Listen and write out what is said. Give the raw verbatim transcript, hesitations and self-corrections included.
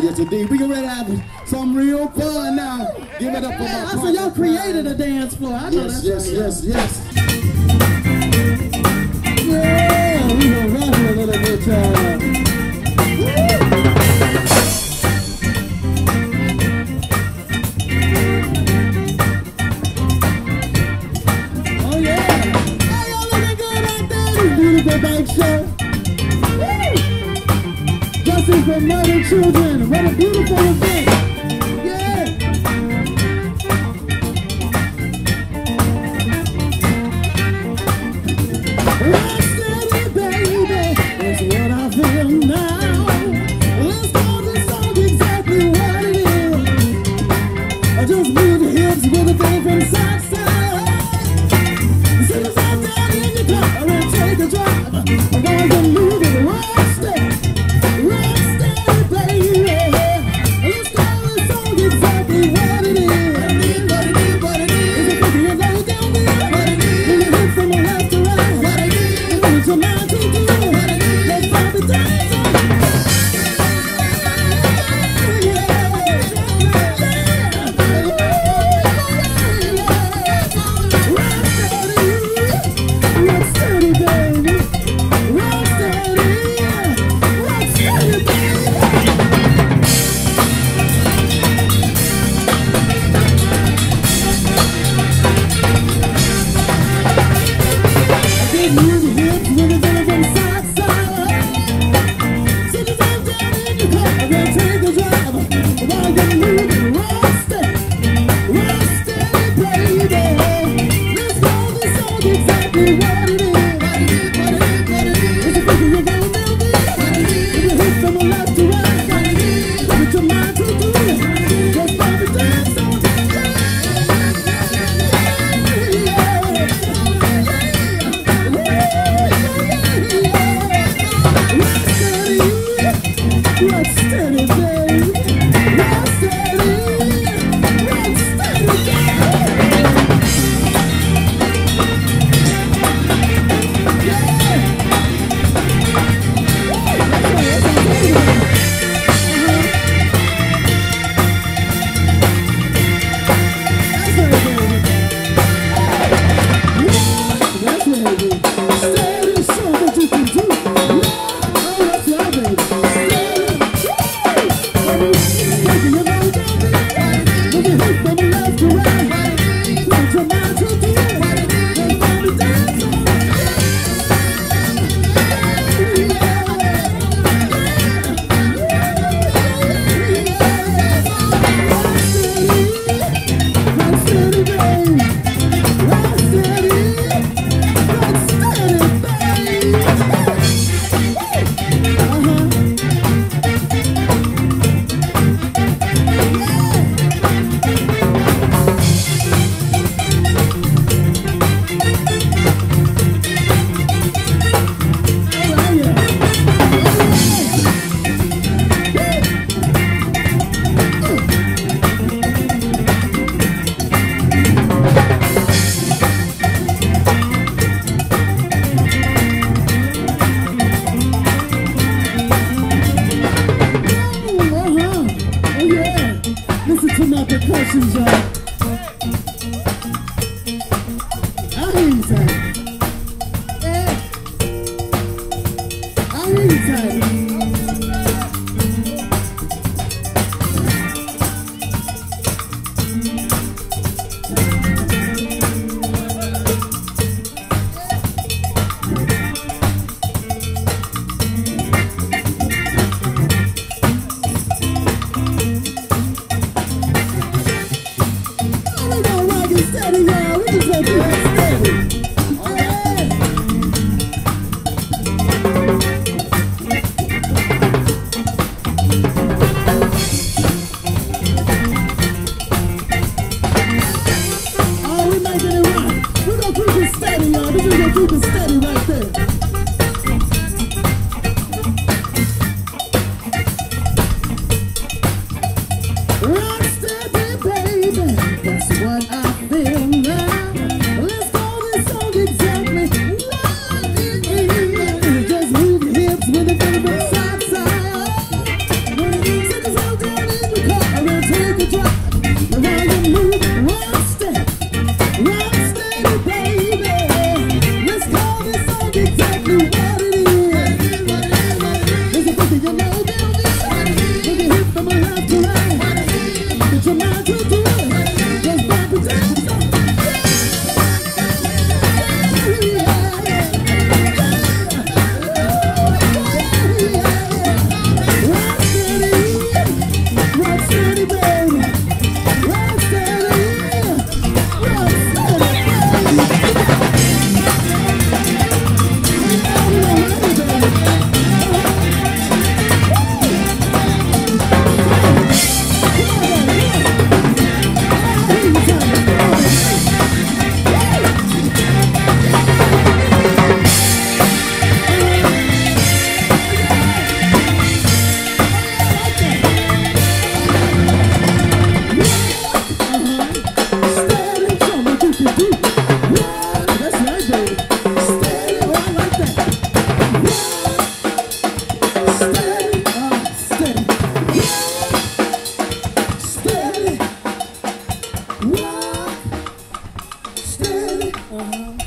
yes indeed. We get ready to have some real fun now. Give it up for my I said y'all created a dance floor. I know yes, that's yes, right. yes, yes. Yeah, we gonna rock a little bit, y'all. Oh yeah. Oh, y'all looking good out there. This beautiful bike show. Justice for murdered children. What a beautiful event. Yeah. Rock steady, baby. That's what I feel now. Let's call this song exactly what it is. I just move the hips with a thing from side to side. Sit us out down in your car and take a drive. I'm going to move it rock steady. Rock steady, baby. Let's call this song exactly what it is. What it is, what it is, what it is. Is it picking your low down there? What it is. When you hit from the left to right. What it is. Put your mind to do it. What it is. Let's find the dance on. Rock steady, baby. Rock steady. Rock steady, baby. Big music hips with a bit from side to side. Sit yourself down in your car and then take a drive. While you're moving, rock steady. Rock steady, baby. Let's call this song exactly what it is. What it is, what it is, what it is. Is it thinking you're going down there? What it is. If you hit from the left to right. What it is. Put your mind to do it. Just start the dance on. Rock steady, baby. Rock steady. Rock steady, baby. That's right, baby. Steady, show what you can do. Oh, that's right, baby. Steady. Taking your load down there. When you hit from the left to right. Put your mind to do it. Let's find the dance on. Rock steady, baby. Rock steady. Rock steady, baby. Uh-huh. Listen to my percussions, y'all. I hear you tight. Yeah. I hear you tight. Oh, we gonna rock it steady, y'all. We just gonna keep it steady. Oh, yeah. Oh, we making it rock. We gonna keep it steady, y'all. We just gonna keep it steady right there. Rock steady, baby. That's what I feel now. Let's call this song exactly what it is. Just move your hips with a bit of side to side. When you sit yourself Uh-huh.